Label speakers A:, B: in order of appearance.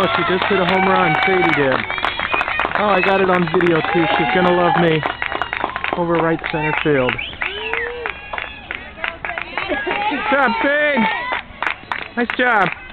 A: she just hit a home run. Sadie did. Oh, I got it on video too. She's gonna love me. Over right center field. Good job, Sade! Nice job.